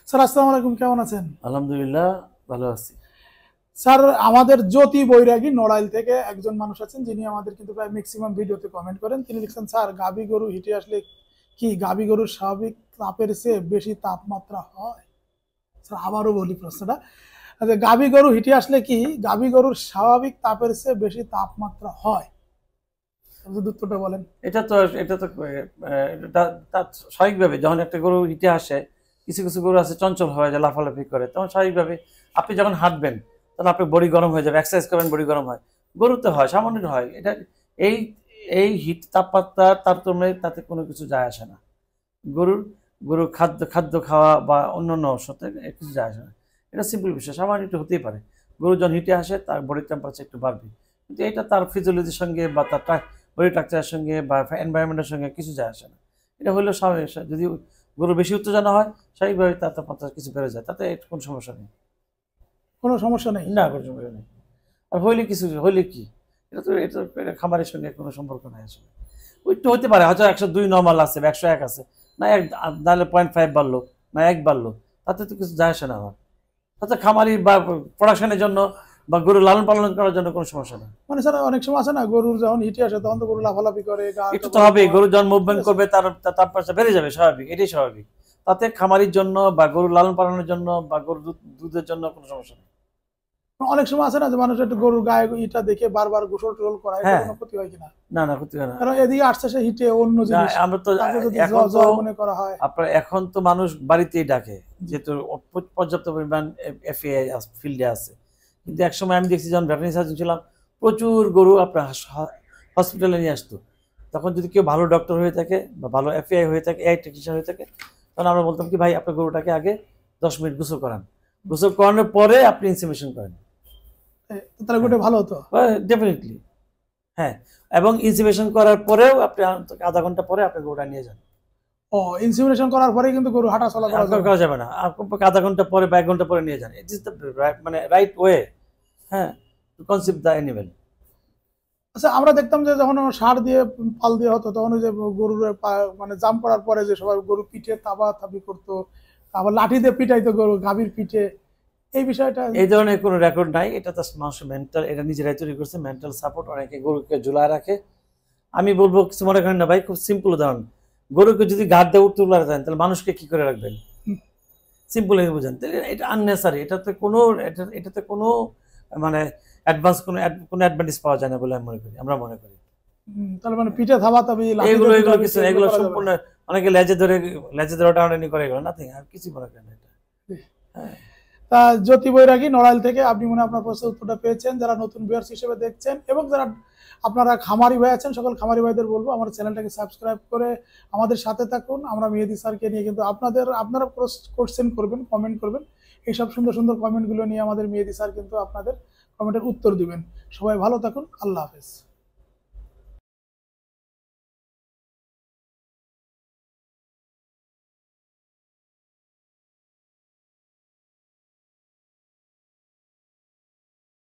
Sir আসসালামু আলাইকুম, কেমন আছেন? আলহামদুলিল্লাহ, ভালো আছি। স্যার আমাদের জ্যোতি বৈরাগী নড়াইল থেকে একজন মানুষ আছেন যিনি আমাদের কিন্তু প্রায় ম্যাক্সিমাম ভিডিওতে কমেন্ট করেন। তিনি লিখছেন, স্যার গাভী গরু হিটে আসলে কি গাভী গরুর স্বাভাবিক তাপের চেয়ে বেশি তাপমাত্রা হয়? স্যার আবারও বলি প্রশ্নটা, আচ্ছা গাভী গরু হিটে আসলে কি গাভী গরুর স্বাভাবিক তাপের চেয়ে বেশি তাপমাত্রা হয়? যদি উত্তরটা বলেন। এটা তো তার স্বাভাবিকভাবে যখন একটা গরু হিটে আসে, কিছু কিছু গরু আছে চঞ্চল হয়ে যায়, লাফালাফি করে, তখন স্বাভাবিকভাবে আপনি যখন হাঁটবেন তখন আপনার বডি গরম হয়ে যাবে, এক্সারসাইজ করবেন বডি গরম হয়। গরুতে হয়, সামান্য হয় এটা। এই এই হিট তাপমাত্রার তারতম্যে তাতে কোনো কিছু যায় আসে না। গরুর গরুর খাদ্য খাদ্য খাওয়া বা অন্যান্য সাথে কিছু যায় আসে না। এটা সিম্পল বিষয়, সামান্য একটু হতেই পারে। গরু যখন হিটে আসে তার বডি টেম্পারেচার একটু বাড়বে, কিন্তু এটা তার ফিজিওলজির সঙ্গে বা তার বডি স্ট্রাকচারের সঙ্গে বা এনভায়রনমেন্টের সঙ্গে কিছু যায় আসে না। এটা হলো স্বাভাবিক। যদি গরু বেশি উত্তেজনা হয়, স্বাভাবিকভাবে তার তাপমাত্রা কিছু বেড়ে যায়, তাতে কোনো সমস্যা নেই। কোনো সমস্যা নেই? না, কোনো সমস্যা নেই। আর হইলে কি, এটা খামারের সঙ্গে কোনো সম্পর্ক নাই আসলে। একটু হতে পারে, হয়তো 102 নর্মাল আছে বা 101 আছে, না এক, নাহলে 0.5 বাড়লো না 1 বাড়লো, তাতে তো কিছু যায় আসে না আমার। তাতে খামারি বা প্রোডাকশনের জন্য বা গরু লালন পালন করার জন্য কোনো সমস্যা নেই। মানে স্যার অনেক সময় আছে না, গরুর যখন হিটে আসে তখন তো গরু লাফালাফি করে, একটু তো হবে, গরু যখন মুভমেন্ট করবে তার তাপমাত্রা বেড়ে যাবে, স্বাভাবিক, এটাই স্বাভাবিক। তাতে খামারির জন্য বা গরু লালন পালনের জন্য বা গরুর দুধের জন্য কোনো সমস্যা নেই। অনেক সময় আছে না যে মানুষ একটু গরুর গায়ে ইটা দেখে বারবার গোসল টোল করা, এটা হ্যাঁ, কোনো ক্ষতি হয় কিনা? না না, ক্ষতি হয় না। কারণ এদিকে আসছে সে হিটে অন্য না, জিনিস, আমরা তো তাকে যদি এখন তো জ্বর মনে করা হয়। আপনার এখন তো মানুষ বাড়িতেই ডাকে, যেহেতু পর্যাপ্ত পরিমাণ এফএআই ফিল্ডে আছে। কিন্তু একসময় আমি দেখছি, যখন ভেটেরিনারি সার্জন ছিলাম, প্রচুর গরু আপনার হসপিটালে নিয়ে আসতো। তখন যদি কেউ ভালো ডক্টর হয়ে থাকে বা ভালো এফএআই হয়ে থাকে, এআই টেকনিশিয়ান হয়ে থাকে, তখন আমরা বলতাম কি, ভাই আপনার গরুটাকে আগে 10 মিনিট গোসল করান, গোসল করানোর পরে আপনি ইনসেমিনেশন করেন। তাহলে গোটা ভালো হতো। ডেফিনেটলি, হ্যাঁ। এবং ইনসেমিনেশন করার পরেও আপনি আধা ঘন্টা পরে আপনি গরুটা নিয়ে যান। ও, ইনসিমিনেশন করার পরে কিন্তু গরু হাঁটা চলা করা যাবে না, আধা ঘন্টা পরে বা 1 ঘন্টা পরে নিয়ে যান। ইট ইজ দ্য মানে রাইট ওয়ে, হ্যাঁ, টু কনসিভ দ্য অ্যানিমেল। আচ্ছা, আমরা দেখতাম যে যখন সার দিয়ে পাল দিয়ে হতো তখন ওই যে গরুর মানে জাম করার পরে যে সবাই গরু পিঠে তাবা তাবি করতো, আবার লাঠি দিয়ে পিটাইতো গরু গাভীর পিঠে, এই বিষয়টা? এই ধরনের কোনো রেকর্ড নাই, এটা তো মানুষ মেন্টাল, এটা নিজেরাই তৈরি করছে মেন্টাল সাপোর্ট। অনেকে গরুকে ঝুলায় রাখে। আমি বলবো কিছু মনে করেন না ভাই, খুব সিম্পল উদাহরণ, গরুকে যদি ঘাট দিয়ে উঠতে উল্লারে দেন, তাহলে মানুষকে কি করে রাখবেন? সিম্পল বুঝেন, তাহলে এটা আননেসারি। এটাতে কোনো মানে অ্যাডভান্স কোনো অ্যাডভান্টেজ পাওয়া যায় না বলে আমি মনে করি, আমরা মনে করি। তাহলে মানে পিঠে থাবা তাবি এগুলো কিছু, এগুলো সম্পূর্ণ, অনেকে লেজে ধরে টানাটানি করে, এগুলো নাথিং, আর কিছু মনে করেন এটা। হ্যাঁ। তা জ্যোতি বৈরাগী নড়াইল থেকে আপনি মনে হয় আপনার প্রশ্নের উত্তরটা পেয়েছেন। যারা নতুন ভিউয়ার্স হিসেবে দেখছেন এবং যারা আপনারা খামারি ভাই আছেন, সকল খামারি ভাইদের বলবো আমার চ্যানেলটাকে সাবস্ক্রাইব করে আমাদের সাথে থাকুন। আমরা মেহেদী স্যারকে নিয়ে কিন্তু আপনারা কোশ্চেন করবেন, কমেন্ট করবেন, এইসব সুন্দর সুন্দর কমেন্টগুলো নিয়ে আমাদের মেহেদী স্যার কিন্তু আপনাদের কমেন্টের উত্তর দিবেন। সবাই ভালো থাকুন, আল্লাহ হাফেজ।